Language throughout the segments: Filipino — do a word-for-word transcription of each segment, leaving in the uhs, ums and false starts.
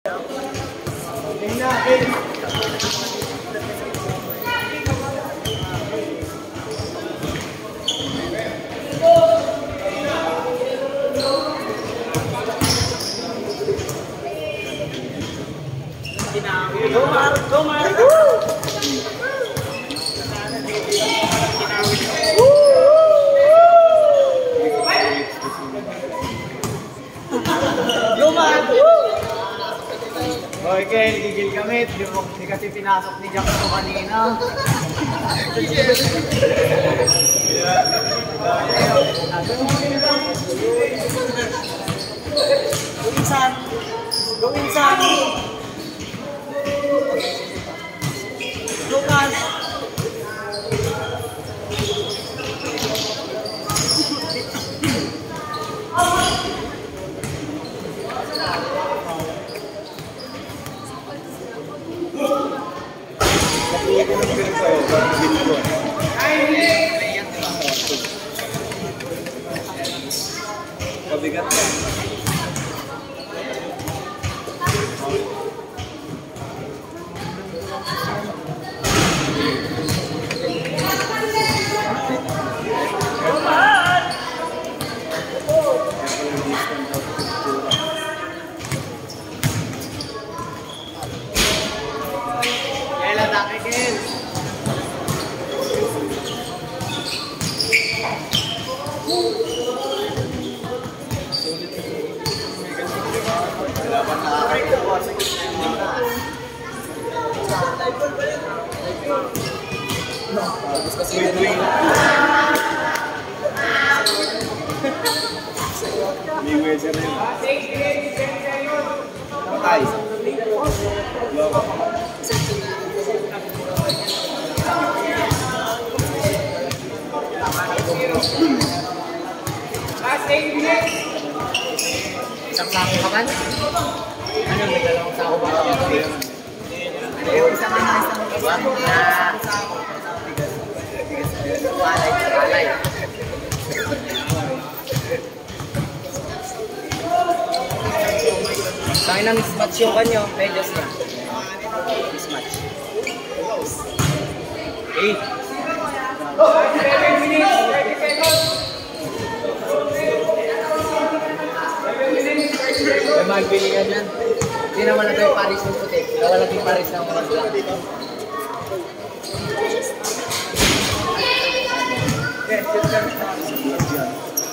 Go Mar! Go Mar! Go Mar! Okay, nagigil kami. Hindi kasi pinasok ni Jack ito kanina. Go insan! Go insan! Lucas! Pabigat ka. Patay. Isang sako ka ba? Ano, may dalawang sako ba? Yung isang na isang sako. Palay, palay. Sa'kin na mismatch yung kanyo, medyas na. Mismatch. Hey! seven minutes, thirty seconds! May magbili ka dyan. Hindi naman na tayo Paris ng puti. Wala natin Paris ng mga black. Yes, yes, yes.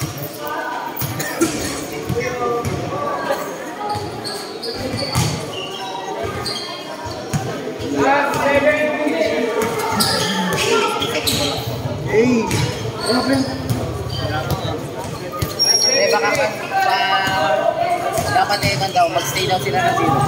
Hey! Ano ba yun? Eh baka pa... Dapat eh man daw, mag-stay daw sila na zero.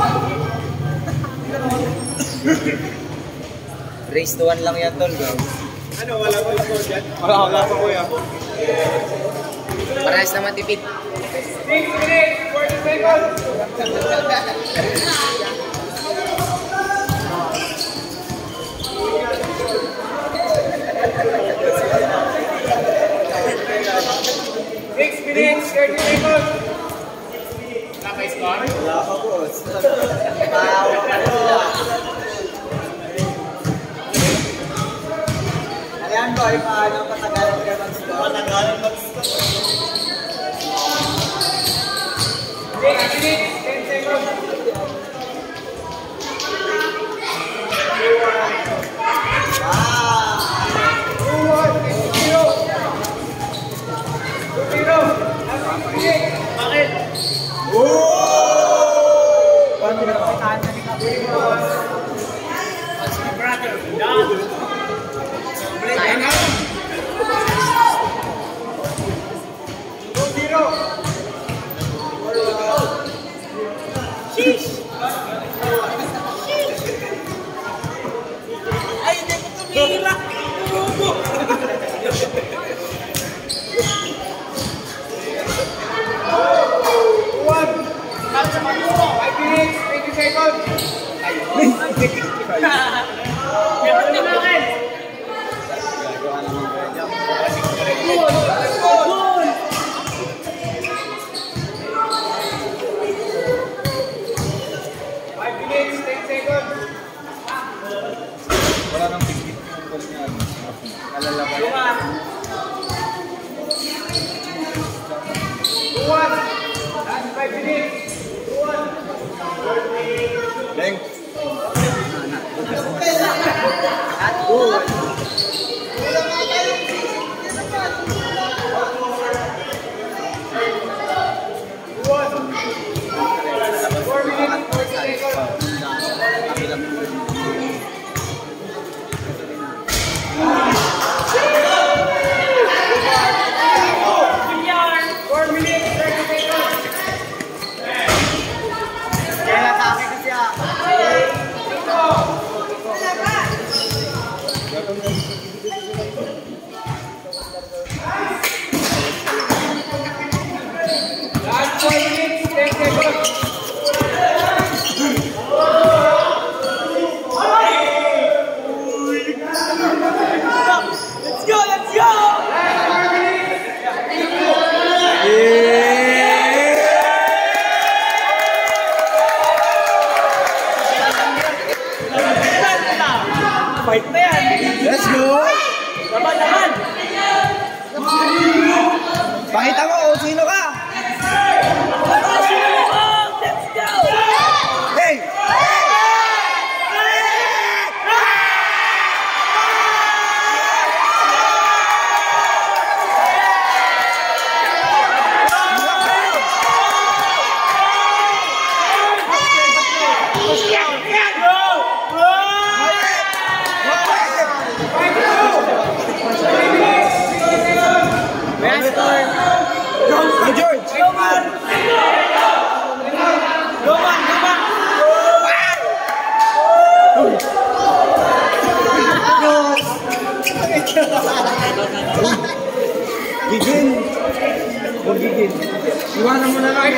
Race to one lang yan tol, bro. Ano, wala ko lang po dyan? Wala, wala po kuya. Parehas naman tipid. six minutes, forty seconds! six minutes, thirty seconds! Wala pa score? Wala pa po. Wow, ano sila? Ayan ko, ay paano patagalan ka mag-score? Patagalan mag-score. six minutes, ten seconds. Bakit? Oh! Paano na pakitaan na ni Kapitol? What's my brother? Dad! Tayo na! two zero! Sheesh! Ay, hindi ko tumira! Tubo! One! Tapos sa pag-upo! five minutes, twenty seconds! Ayun! Gano'n din natin! Gagawa naman ko yan dyan. Goal! Goal! One. Last five minutes. One. Beng. At good. Four minutes, forty seconds. Four minutes, thirty seconds. Kaya kaki kasi ah. Last four minutes, ten seconds. Let's go, let's go! Last four minutes. Fight na yan! Let's go! Laban, laban! Pakita mo kung sino ka! Let's go! Hey! Go George! Go man! Go man! Go man! Gigin! Huwag gigin. Iwanan mo na lang.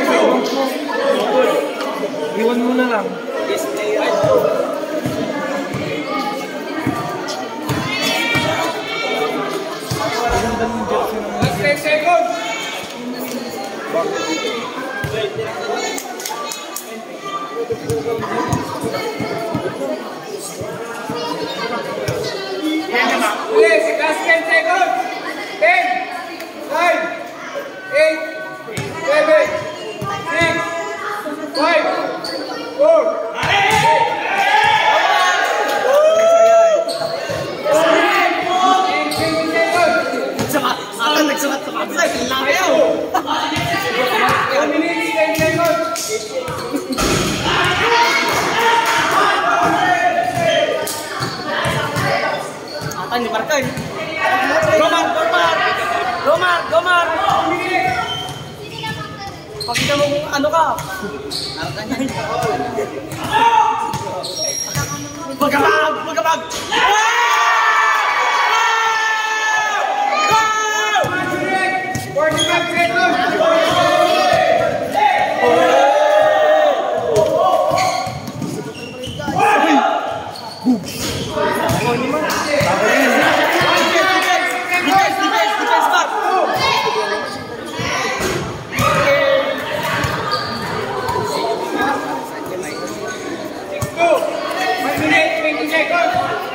Iwan mo na lang. Last ten seconds! Yes, last ten seconds! ten, nine, eight, seven, six, five, four, Akan nagsukat sa kapsay. Layo! one minute, ten seconds! Akan ni Markay. Gomar! Gomar! Gomar! Gomar! Pakita mo kung ano ka. Magkabag! Magkabag! forty-five seconds! Defense! Defense! Defense back! Go! one minute, twenty seconds!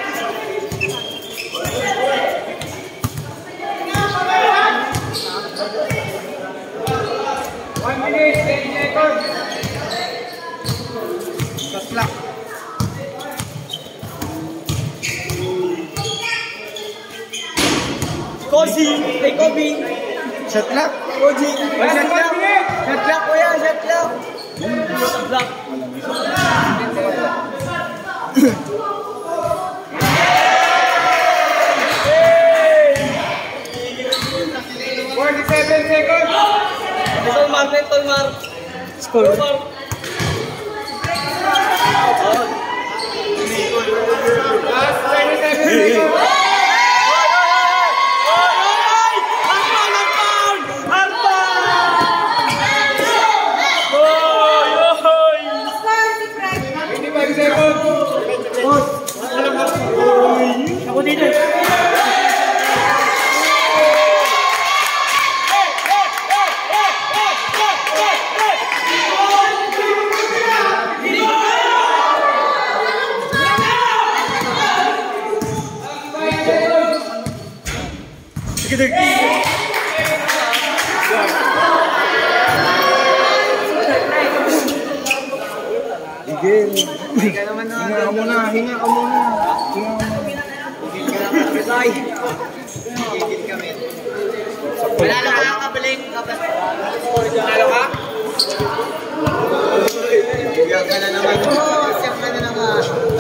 one minute, ten seconds! Shot clock. Kozi! Hey, Kobe! Shot clock. Koji. Last Shot one clock. minute! Shot clock ko yan. Shot clock. Block! forty-seven seconds! Little Mar. Little Mar. Score. Last twenty-seven seconds! twenty-five seconds! Ako dito. Dirk. Igil. Hinga naman na. Hinga ka muna, hinga ka muna. Hinga ka muna. Higil ka lang kami tayo. Higil kami. Wala na kakabalik. Nalo ka? Higil ka na naman. Siyang ka na naman.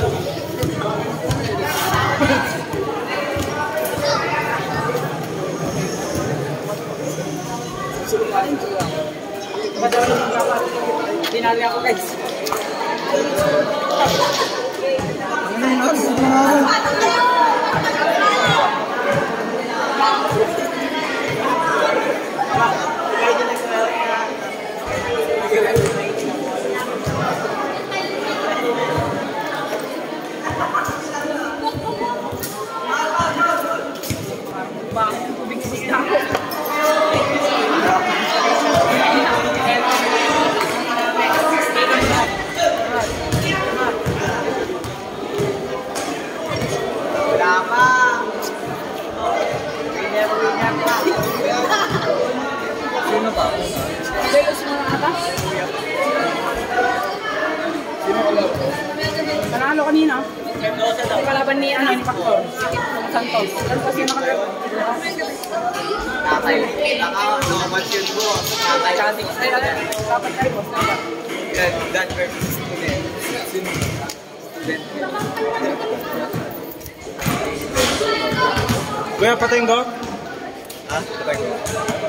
Tinali ako guys. Ano yung natin sa pangalan? Wala pa. Winner, winner pa. Sino ba? Velos mo na ata? Sino ka lang? Panalo kanina. Yung kalaban ni ano, ni Pactor. Santos. Santos yung nakalaban. Tatay, naka, nakamansion mo. Tatay. Ay, dapat kayo, boss. Dapat. That versus student. Sino? Student. Kuya, patayin ko? Ha? Patay ko.